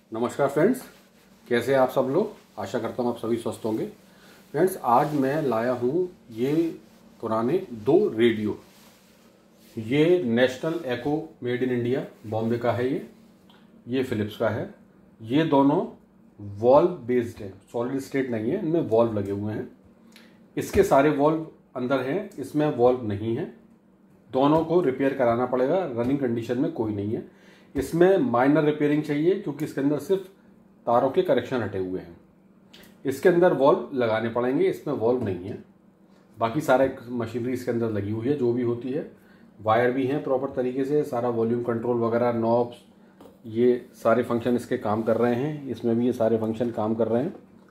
नमस्कार फ्रेंड्स, कैसे हैं आप सब लोग। आशा करता हूँ आप सभी स्वस्थ होंगे। फ्रेंड्स, आज मैं लाया हूँ ये पुराने दो रेडियो। ये National Ekco made in India Bombay का है। ये फिलिप्स का है। ये दोनों वॉल्व बेस्ड है, सॉलिड स्टेट नहीं है, इनमें वॉल्व लगे हुए हैं। इसके सारे वॉल्व अंदर हैं, इसमें वॉल्व नहीं है। दोनों को रिपेयर कराना पड़ेगा, रनिंग कंडीशन में कोई नहीं है। इसमें माइनर रिपेयरिंग चाहिए क्योंकि इसके अंदर सिर्फ तारों के करेक्शन हटे हुए हैं। इसके अंदर वॉल्व लगाने पड़ेंगे, इसमें वॉल्व नहीं है। बाकी सारा मशीनरी इसके अंदर लगी हुई है, जो भी होती है। वायर भी हैं प्रॉपर तरीके से, सारा वॉल्यूम कंट्रोल वगैरह, नॉब्स, ये सारे फंक्शन इसके काम कर रहे हैं। इसमें भी ये सारे फंक्शन काम कर रहे हैं।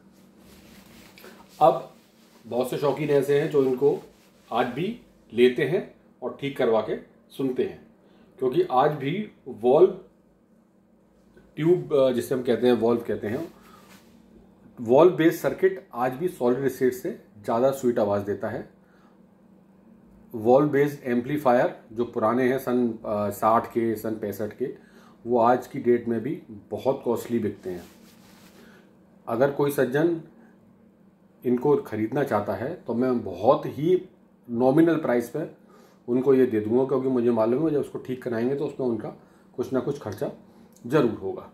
अब बहुत से शौकीन ऐसे हैं जो इनको आज भी लेते हैं और ठीक करवा के सुनते हैं, क्योंकि आज भी वॉल्व ट्यूब, जिसे हम कहते हैं वॉल्व कहते हैं, वॉल्व बेस्ड सर्किट आज भी सॉलिड स्टेट से ज़्यादा स्वीट आवाज़ देता है। वॉल्व बेस्ड एम्पलीफायर जो पुराने हैं सन 60 के, सन 65 के, वो आज की डेट में भी बहुत कॉस्टली बिकते हैं। अगर कोई सज्जन इनको खरीदना चाहता है तो मैं बहुत ही नॉमिनल प्राइस पे उनको ये दे दूंगा, क्योंकि मुझे मालूम है जब उसको ठीक कराएंगे तो उसमें उनका कुछ ना कुछ खर्चा जरूर होगा।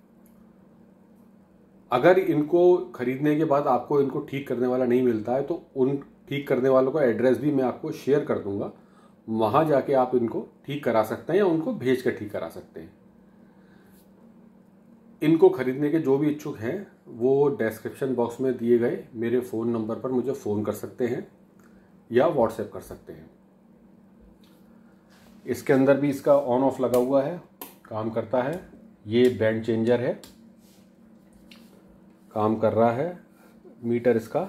अगर इनको खरीदने के बाद आपको इनको ठीक करने वाला नहीं मिलता है तो उन ठीक करने वालों का एड्रेस भी मैं आपको शेयर कर दूंगा। वहां जाके आप इनको ठीक करा सकते हैं या उनको भेज कर ठीक करा सकते हैं। इनको खरीदने के जो भी इच्छुक हैं वो डिस्क्रिप्शन बॉक्स में दिए गए मेरे फ़ोन नंबर पर मुझे फ़ोन कर सकते हैं या व्हाट्सएप कर सकते हैं। इसके अंदर भी इसका ऑन ऑफ लगा हुआ है, काम करता है। ये बैंड चेंजर है, काम कर रहा है। मीटर इसका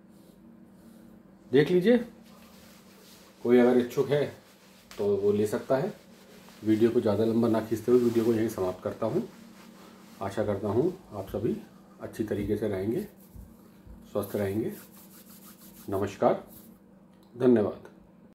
देख लीजिए, कोई अगर इच्छुक है तो वो ले सकता है। वीडियो को ज़्यादा लंबा ना खींचते हुए वीडियो को यहीं समाप्त करता हूँ। आशा करता हूँ आप सभी अच्छी तरीके से रहेंगे, स्वस्थ रहेंगे। नमस्कार, धन्यवाद।